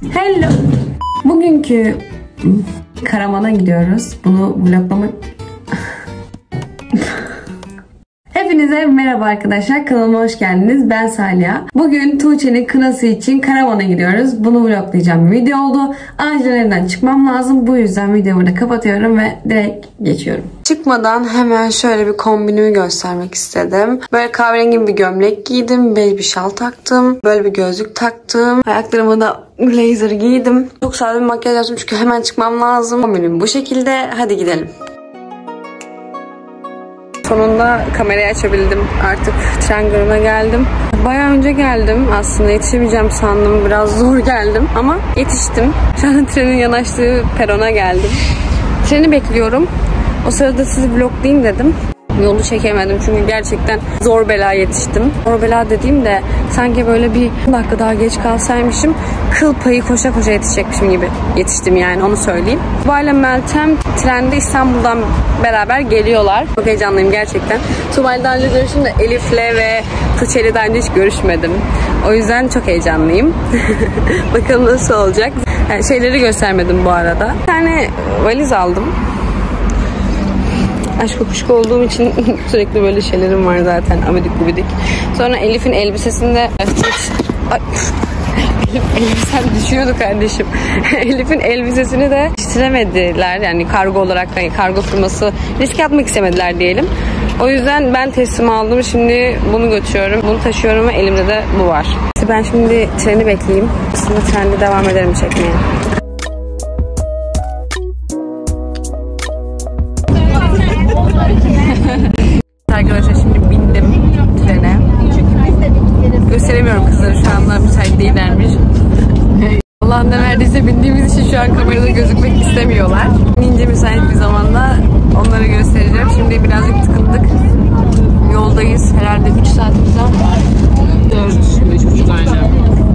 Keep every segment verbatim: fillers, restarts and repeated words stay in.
Hello. Bugünkü Karaman'a gidiyoruz. Bunu vloglamak... Hepinize merhaba arkadaşlar. Kanalıma hoş geldiniz. Ben Salya. Bugün Tuğçe'nin kınası için Karaman'a gidiyoruz. Bunu vloglayacağım bir video oldu. Acilen evden çıkmam lazım. Bu yüzden videomu da kapatıyorum ve direkt geçiyorum. Çıkmadan hemen şöyle bir kombinimi göstermek istedim. Böyle kahverengi bir gömlek giydim. Bej bir şal taktım. Böyle bir gözlük taktım. Ayaklarıma da blazer giydim. Çok sade bir makyaj yaptım çünkü hemen çıkmam lazım. Kombinim bu şekilde. Hadi gidelim. Sonunda kamerayı açabildim. Artık tren garına geldim. Bayağı önce geldim. Aslında yetişemeyeceğim sandım. Biraz zor geldim ama yetiştim. Şu an trenin yanaştığı perona geldim. Treni bekliyorum. O sırada sizi vloglayayım dedim. Yolu çekemedim çünkü gerçekten zor bela yetiştim. Zor bela dediğim de sanki böyle bir dakika daha geç kalsaymışım kıl payı koşa koşa yetişecekmişim gibi yetiştim, yani onu söyleyeyim. Tuba ile Meltem trende İstanbul'dan beraber geliyorlar. Çok heyecanlıyım gerçekten. Tuba ile daha önce görüştüm de Elif'le ve Tuğçe'yle daha önce hiç görüşmedim. O yüzden çok heyecanlıyım. Bakalım nasıl olacak. Yani şeyleri göstermedim bu arada. Bir tane valiz aldım. Aşk kuşku olduğum için sürekli böyle şeylerim var zaten. Abidik gubidik. Sonra Elif'in elbisesinde... Ay. Elif elbisem düşüyordu kardeşim. Elif'in elbisesini de yetiştiremediler. Yani kargo olarak, yani kargo firması risk atmak istemediler diyelim. O yüzden ben teslim aldım. Şimdi bunu götürüyorum. Bunu taşıyorum ve elimde de bu var. Ben şimdi treni bekleyeyim. Aslında trende devam ederim çekmeye. Arkadaşlar şimdi bindim trene. Gösteremiyorum kızları, şu anda müsait değillermiş. Allah ne verdiyse bindiğimiz için şu an kamerada gözükmek istemiyorlar. İnince müsait bir zamanda onları göstereceğim. Şimdi birazcık tıkındık. Yoldayız. Herhalde üç saatimiz var. dört, üç buçuk aynen.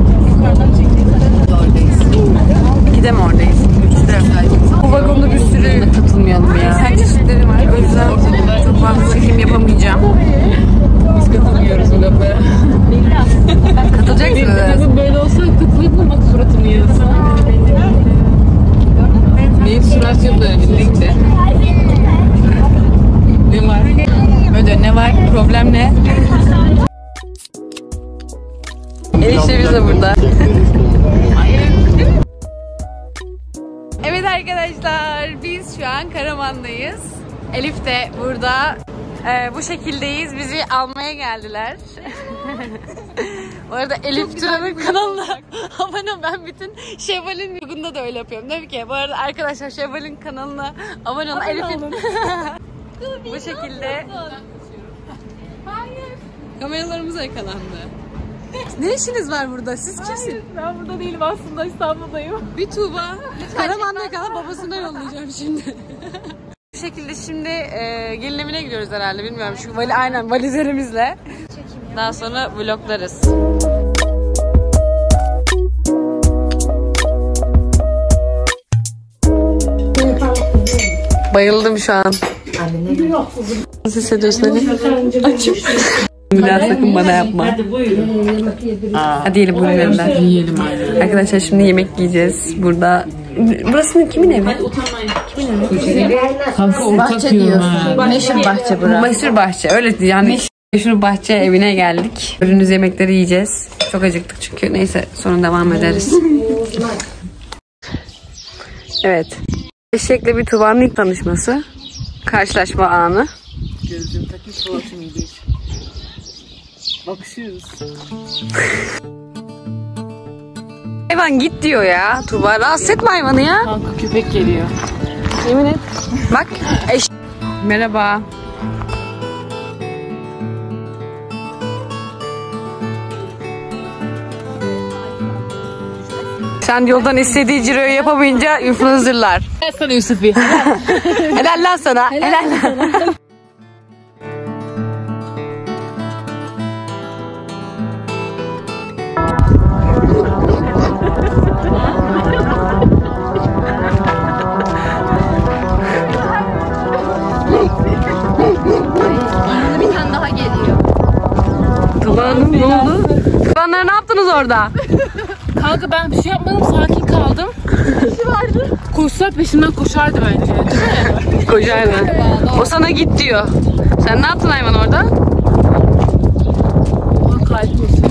ikide mi oradayız? üçte. Bu vagonda bir sürü katılmayalım ya. Sen çeşitleri var. O yüzden çok fazla çekim yapamayacağım. Biz katılmıyoruz bu lafa. Katılacaksınız. Böyle olsa katılırdın, bak suratımı yarısı. Benim surat yok böyle birlikte. Ne var? Öyle ne var? Problem ne? Eniştemiz de burada. Evet arkadaşlar, biz şu an Karaman'dayız. Elif de burada. Ee, bu şekildeyiz. Bizi almaya geldiler. Bu arada Elif Turan'ın kanalına abone, ben bütün Şevval'in yugunda da öyle yapıyorum. Tabii ki. Bu arada arkadaşlar Şevval'in kanalına abone olun. Elif'in bu şekilde. Hayır. Kameralarımız yakalandı. Ne işiniz var burada? Siz kimsiniz? Ben burada değilim aslında, İstanbul'dayım. Bir Tuğba. Karaman'da kalan babasına yollayacağım şimdi. Bu şekilde şimdi e, gelin evine gidiyoruz herhalde, bilmiyorum. Şu vali, aynen valizlerimizle. Daha sonra vloglarız. Bayıldım şu an. Nasıl hissediyorsun? Açım. Biraz sakın bana yapma. Hadi buyurun. Hadi yiyelim bunun elinden. Yiyelim ayrı. Arkadaşlar şimdi yemek yiyeceğiz. Burada. Burası kimin evi? Kimin evi? Kanka bahçe diyorsun. Meşhur bahçe bura. Meşhur bahçe. Öyle yani. Meşhur bahçe evine geldik. Ürünüz yemekleri yiyeceğiz. Çok acıktık çünkü. Neyse sonra devam ederiz. Evet. Eşek'le bir Tuba'nın ilk tanışması. Karşılaşma anı. Gözlüğüm takmış, bu hoşum iyi değil. Bakışıyoruz. Hayvan git diyor ya. Tuba rahatsız etme hayvanı ya. Kanka köpek geliyor. Yemin et. Bak. Eş... Merhaba. Sen yoldan istediği ciroyu yapamayınca influencerlar. Helal sana Yusuf'i. Helal lan sana. Helal, Helal lan sana. Bir tane daha geliyor. Tuba Hanım ne oldu? Hayvanlara ne yaptınız orada? Kanka ben bir şey yapmadım, sakin kaldım. Bir şey vardı. Koşsalar peşimden koşardı bence. Değil mi? Koşardı. O sana git diyor. Sen ne yaptın hayvan orada? Aa, kalbim olsun.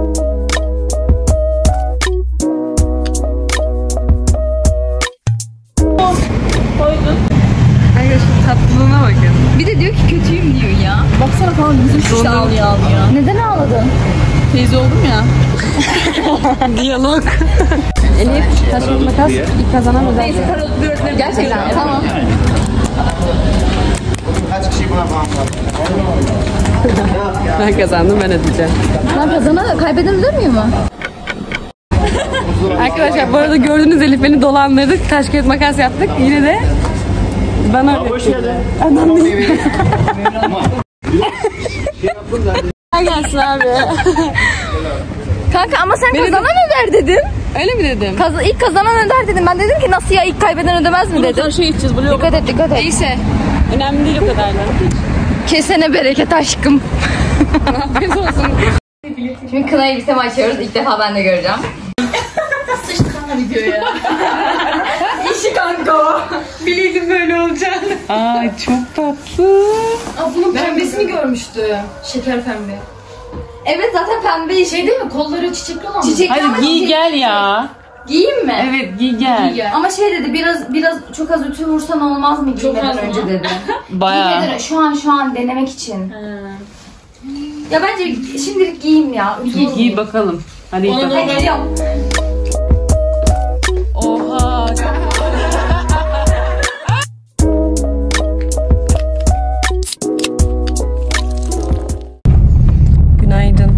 Tatlılığına bakın. Bir de diyor ki kötüyüm diyor ya. Baksana falan yüzüm şişti ağlıyor ağlıyor. Neden ağladın? Teyze oldum ya. Diyalog. Elif, taş kağıt makas ilk kazanan özel. Gerçekten tamam. Kaç kişi buna bağlı? Ben kazandım, ben ödeyeceğim. Lan kazana kaybeden ödemiyor mu? Arkadaşlar bu arada gördüğünüz Elif beni dolandırdık. Taş kağıt makas yaptık. Yine de bana öğretti. Adam değil. Gelsin abi. Kanka ama sen Beni kazanan öder dedin. Öyle mi dedim? Kaz ilk kazanan öder dedim. Ben dedim ki nasıl ya ilk kaybeden ödemez mi dedim. Şey içeceğiz, buraya Dikkat et dikkat et. Neyse. Önemli değil o kadar da. Kesene bereket aşkım. Afiyet olsun. Şimdi kına elbisemi açıyoruz. İlk defa ben de göreceğim. video ya. İşi kanka. Biliyordum böyle olacağını. Ay çok tatlı. Aa, bunun pembesini görmüştüm. Şeker pembe. Evet zaten pembe işi. Şey değil mi? Kolları çiçekli olan mı? Çiçekli ama Hadi giy çiçek- gel ya. Giyeyim mi? Evet giy gel. Giy gel. Ama şey dedi biraz biraz çok az ütü vursan olmaz mı giymeden az önce mı? dedi. Bayağı. Giymeden şu an şu an denemek için. Ya bence şimdilik giyeyim ya. Ütü Giy, giy vurmayayım. bakalım. Hadi giy bakalım. Hadi gidiyorum. Oha. Günaydın.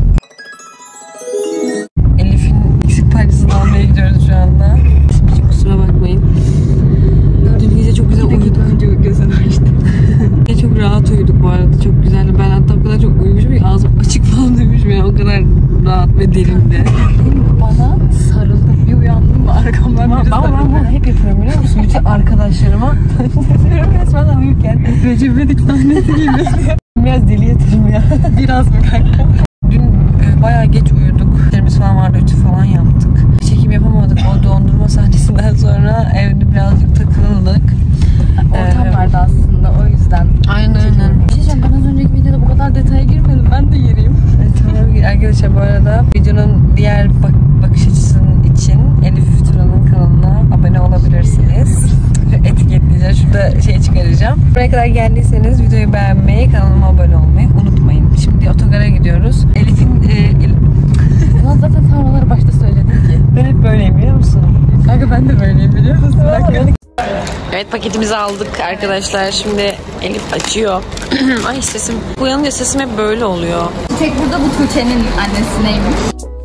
Elif'in eksik parçasını almaya gidiyoruz şu anda. Şimdi kusura bakmayın. Dün gece çok güzel uyuduk. Önce gözünü açtım. Gece çok rahat uyuduk bu arada. Çok güzeldi. Ben hatta o kadar çok uyumuşum ki ağzım açık falan uyumuşum ya. O kadar rahat ve derindi. Bana sarıldım. Bir uyandım mı arkamdan biri Ama ben bunu hep yapıyorum biliyor musun? Bütün arkadaşlarıma söylüyorum resmen uyurken. Recep İvedik sahnesi gibi. Biraz deli yatırım ya. Biraz mı kanka? Dün e, bayağı geç uyuduk. İşlerimiz falan vardı, ütü falan yaptık. Çekim yapamadık o dondurma sahnesinden sonra evde birazcık takıldık. Ortam Ee, vardı aslında o yüzden. Aynen aynen. Bir şey diyeceğim, ben az önceki videoda bu kadar detaya girmedim. Ben de gireyim. Evet, tamam. Arkadaşlar bu arada videonun diğer bak bakış açısının için Elif Turan'ın kanalına abone olabilirsiniz. Etiketleyeceğim. Şurada şey çıkaracağım. Buraya kadar geldiyseniz videoyu beğenmeyi, kanalıma abone olmayı unutmayın. Şimdi otogara gidiyoruz. Elif'in e, El... Ulan zaten sen onları başta söyledin ki. ben hep böyleyim biliyor musun? Kanka ben de böyleyim biliyor musun? Evet paketimizi aldık arkadaşlar. Şimdi Elif açıyor. Ay sesim. Uyanınca sesim hep böyle oluyor. Tek burada bu Tuğçe'nin annesineymiş.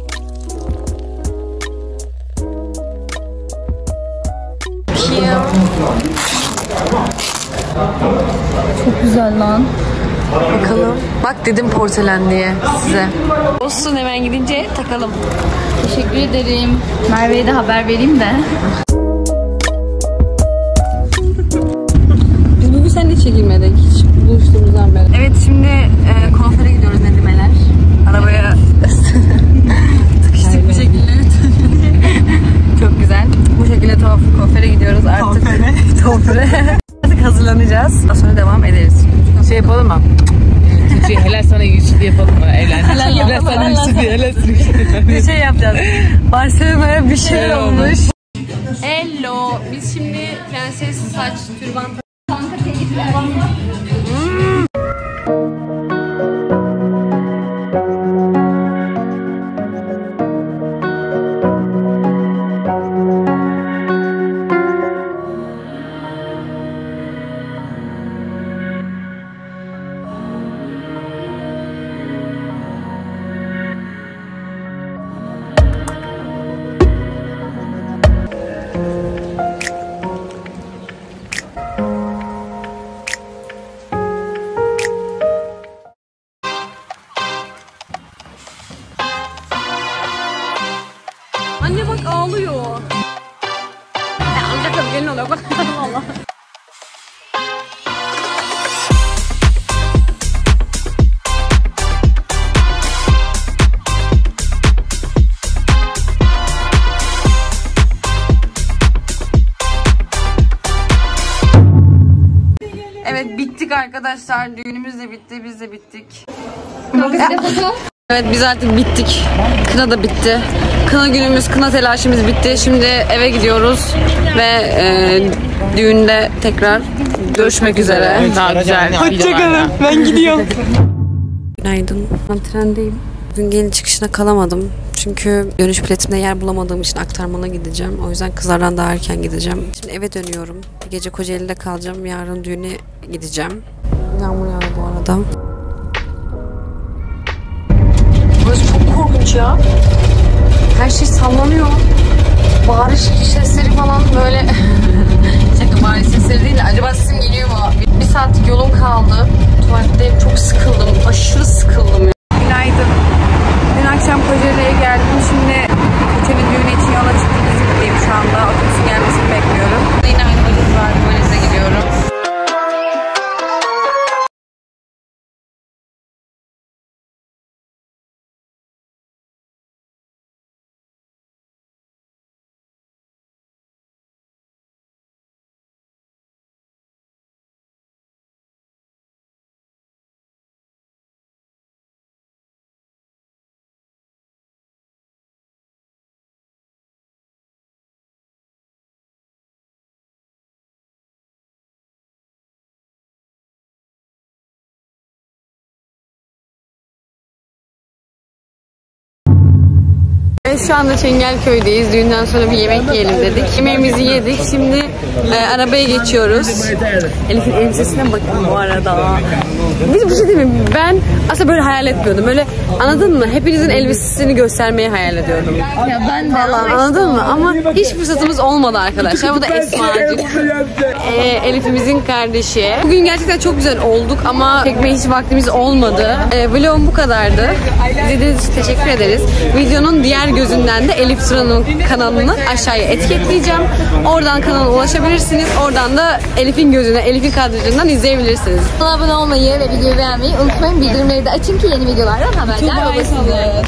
Çok güzel lan. Bakalım. Bak dedim porselen diye size. Olsun hemen gidince takalım. Teşekkür ederim. Merve'ye de haber vereyim de. Biz bugün seninle hiç çekilmedik. Hiç buluştuğumuzdan beri. Evet şimdi e, kuaföre gidiyoruz Nedimeler. Arabaya sıkıştık bir şekilde. Çok güzel. Bu şekilde tuhaf kuaföre gidiyoruz artık. Kuaföre. Artık hazırlanacağız. Daha sonra devam ederiz. Şey yapalım mı? Şey, helal sana Yusuf yapalım mı? Evlendik. Helal sana Yusuf diye. Helal sana Yusuf. Bir şey yapacağız. Barcelona'ya bir şey Şey olmuş. Hello. Biz şimdi prenses saç türban. Arkadaşlar düğünümüz de bitti, biz de bittik. Foto. Evet biz artık bittik. Kına da bitti. Kına günümüz, kına telaşımız bitti. Şimdi eve gidiyoruz ve e, düğünde tekrar görüşmek üzere. Daha güzel. Hoşçakalın. Ben gidiyorum. Günaydın. Ben trendeyim. Bugün gelin çıkışına kalamadım. Çünkü dönüş biletimde yer bulamadığım için aktarmana gideceğim. O yüzden kızlardan daha erken gideceğim. Şimdi eve dönüyorum. Bir gece Kocaeli'de kalacağım. Yarın düğüne gideceğim. Yağmur yağdı bu arada. Burası çok korkunç ya. Her şey sallanıyor. Bağırış sesleri falan böyle. Şaka, bağırış sesleri değil de acaba sesim geliyor mu? Bir, bir saatlik yolum kaldı. Tuvaletteyim, çok sıkıldım. Aşırı sıkıldım ya. Günaydın. Dün akşam Kocaeli'ye geldim. Şimdi Tuğçe'nin düğünü için yola çıktım. İzmir'deyim şu anda. Otobüsün gelmesini bekliyorum. Yine aynı valiz var. Valize gidiyorum. Evet, şu anda Çengelköy'deyiz. Düğünden sonra bir yemek yiyelim dedik. Yemeğimizi yedik. Şimdi e, arabaya geçiyoruz. Elif'in elbisesine bakın bu arada. Biz bir şey değil mi? Ben aslında böyle hayal etmiyordum. Böyle, anladın mı? Hepinizin elbisesini göstermeyi hayal ediyordum. Ya ben de Falan, anladın mı? Ama hiç fırsatımız olmadı arkadaşlar. Bu da Esma'cık. E, Elif'imizin kardeşi. Bugün gerçekten çok güzel olduk ama çekmeye hiç vaktimiz olmadı. E, vlogum bu kadardı. İzlediğiniz için teşekkür ederiz. Videonun diğer gözünden de Elif Turan'ın kanalını aşağıya etiketleyeceğim. Oradan kanala ulaşabilirsiniz. Oradan da Elif'in gözüne, Elif'in kadrajından izleyebilirsiniz. Kanala abone olmayı ve videoyu beğenmeyi unutmayın. Bildirimleri de açın ki yeni videolardan haberdar olasınız.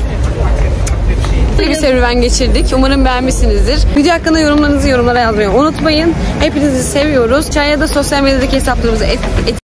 Bir serüven geçirdik. Umarım beğenmişsinizdir. Video hakkında yorumlarınızı yorumlara yazmayı unutmayın. Hepinizi seviyoruz. Çay'a da sosyal medyadaki hesaplarımızı et, et